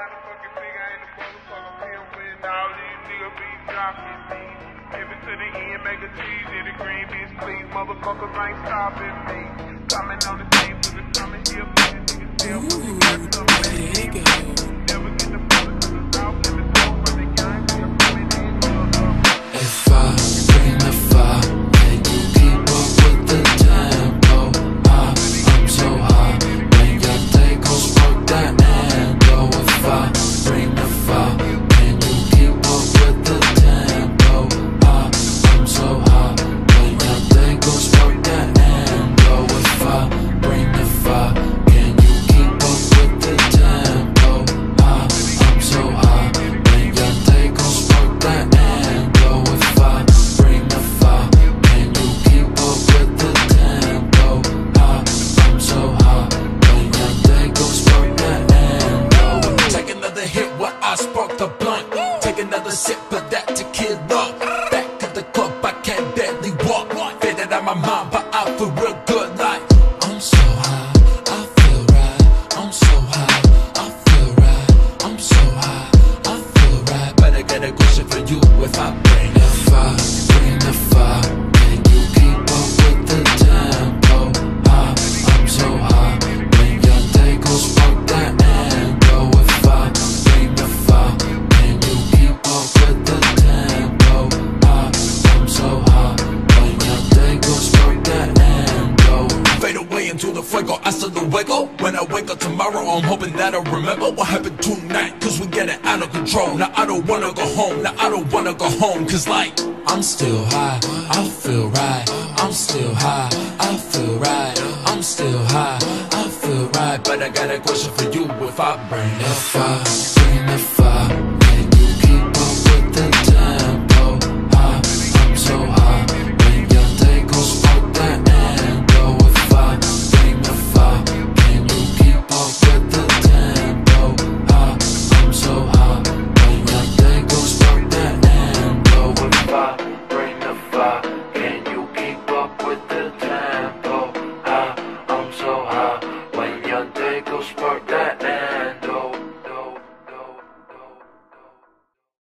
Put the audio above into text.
Fucking big, I ain't a motherfucker pimp when all these niggas be dropping me. Give it to the end, make a cheese in the green bitch, please. Motherfuckers ain't stopping me. Coming on the scene for the summer here, niggas still moving, got something in me. Never get the bullet to the south, let me go from the gang, we are coming in. If I bring the fire, can you keep up with the tempo? I'm so high, when your day goes spark that endo. If I bring the fire, can you keep up with the tempo? I'm so high, when your day goes spark that endo. If I bring the fire, can you keep up with the tempo? I'm so high, when your day goes spark that endo. If I bring the fire, can you keep up with the tempo? I'm so high, when your day goes spark that endo. Take another hit while I spark the blunt. Take another sip of that tequila. Back at the club, I can barely walk. Faded out my mind, but I feel real good. Like I'm so high, I feel right. I'm so high, I feel right. I'm so high, I feel right. But I got a question for you. If I bring the fire, bring the fire, can you keep up with the tempo? I'm so high, when your day goes spark that endo. If I bring the fire, can you keep up with the tempo? I'm so high, when your day goes spark that endo. Fade away into the fuego, hasta luego. When I wake up tomorrow, I'm hoping that I'll remember what happened tonight, cause we getting out of control. Now I don't wanna go home, now I don't wanna go home. Cause like, I'm still high, I feel right. I'm still high, I feel right. I'm still high, I feel right. But I got a question for you. If I bring the fire,